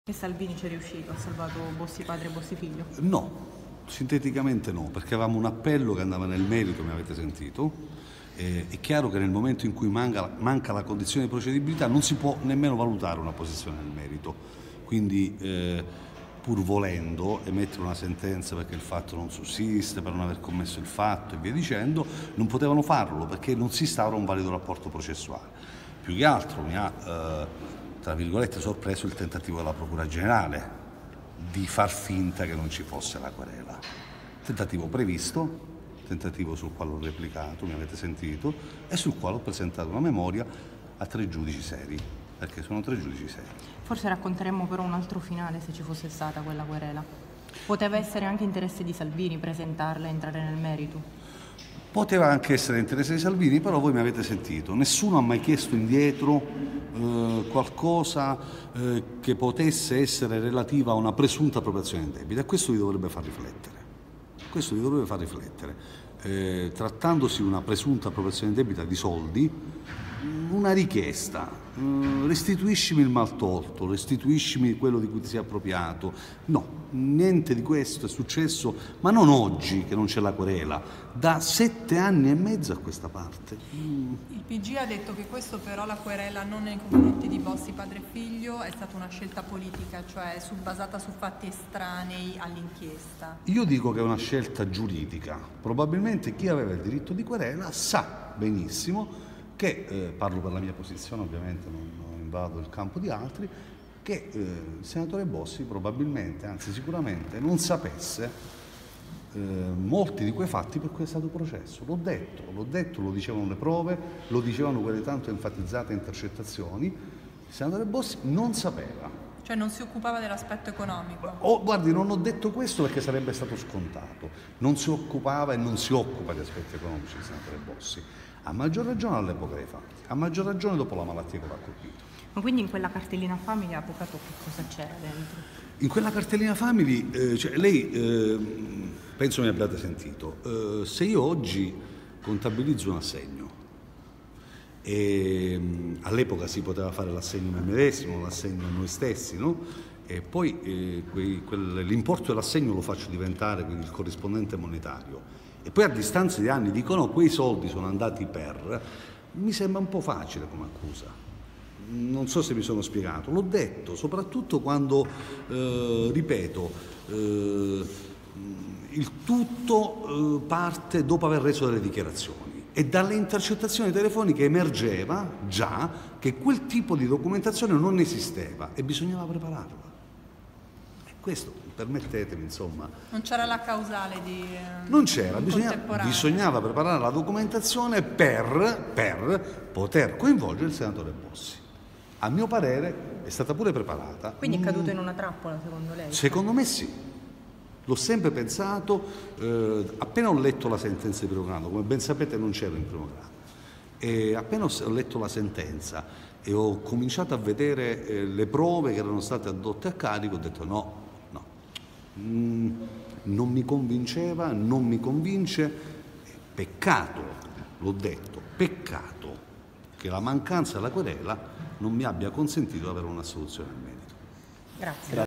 E Salvini ci è riuscito, ha salvato Bossi padre e Bossi figlio? No, sinteticamente no, perché avevamo un appello che andava nel merito, mi avete sentito. È chiaro che nel momento in cui manca la condizione di procedibilità non si può nemmeno valutare una posizione nel merito. Quindi pur volendo emettere una sentenza perché il fatto non sussiste, per non aver commesso il fatto e via dicendo, non potevano farlo perché non si instaura un valido rapporto processuale. Più che altro mi ha, tra virgolette, sorpreso il tentativo della Procura Generale di far finta che non ci fosse la querela. Tentativo previsto, tentativo sul quale ho replicato, mi avete sentito, e sul quale ho presentato una memoria a 3 giudici seri, perché sono 3 giudici seri. Forse racconteremmo però un altro finale se ci fosse stata quella querela. Poteva essere anche interesse di Salvini presentarla e entrare nel merito. Poteva anche essere interesse di Salvini, però voi mi avete sentito, nessuno ha mai chiesto indietro qualcosa che potesse essere relativa a una presunta appropriazione indebita, e questo vi dovrebbe far riflettere. Questo vi dovrebbe far riflettere. Trattandosi di una presunta appropriazione indebita di soldi, una richiesta, restituiscimi il maltolto, restituiscimi quello di cui ti sei appropriato. No, niente di questo è successo, ma non oggi che non c'è la querela, da 7 anni e mezzo a questa parte. Il PG ha detto che questo però, la querela non nei confronti di Bossi padre e figlio, è stata una scelta politica, cioè basata su fatti estranei all'inchiesta. Io dico che è una scelta giuridica. Probabilmente chi aveva il diritto di querela sa benissimo che, parlo per la mia posizione ovviamente, non invado il campo di altri, che il senatore Bossi probabilmente, anzi sicuramente, non sapesse molti di quei fatti per cui è stato processo. L'ho detto, lo dicevano le prove, lo dicevano quelle tanto enfatizzate intercettazioni. Il senatore Bossi non sapeva. Cioè non si occupava dell'aspetto economico? Guardi, non ho detto questo perché sarebbe stato scontato. Non si occupava e non si occupa di aspetti economici il senatore Bossi. A maggior ragione all'epoca dei fatti, a maggior ragione dopo la malattia che l'ha colpito. Ma quindi in quella cartellina famiglia, avvocato, che cosa c'era dentro? In quella cartellina family, cioè, lei, penso mi abbiate sentito, se io oggi contabilizzo un assegno, e all'epoca si poteva fare l'assegno a me medesimo, l'assegno a noi stessi, no? E poi l'importo dell'assegno lo faccio diventare quindi il corrispondente monetario, e poi a distanza di anni dicono quei soldi sono andati per, mi sembra un po' facile come accusa. Non so se mi sono spiegato, l'ho detto soprattutto quando, ripeto, il tutto parte dopo aver reso delle dichiarazioni. E dalle intercettazioni telefoniche emergeva già che quel tipo di documentazione non esisteva e bisognava prepararla. E questo, permettetemi, insomma... Non c'era la causale di... Non c'era, bisognava preparare la documentazione per poter coinvolgere il senatore Bossi. A mio parere è stata pure preparata. Quindi è caduto in una trappola, secondo lei? Secondo me sì. L'ho sempre pensato, appena ho letto la sentenza di primo grado, come ben sapete non c'ero in primo grado, e appena ho letto la sentenza e ho cominciato a vedere le prove che erano state addotte a carico, ho detto no, non mi convinceva, non mi convince, peccato, l'ho detto, peccato che la mancanza della querela non mi abbia consentito di avere una soluzione al merito. Grazie.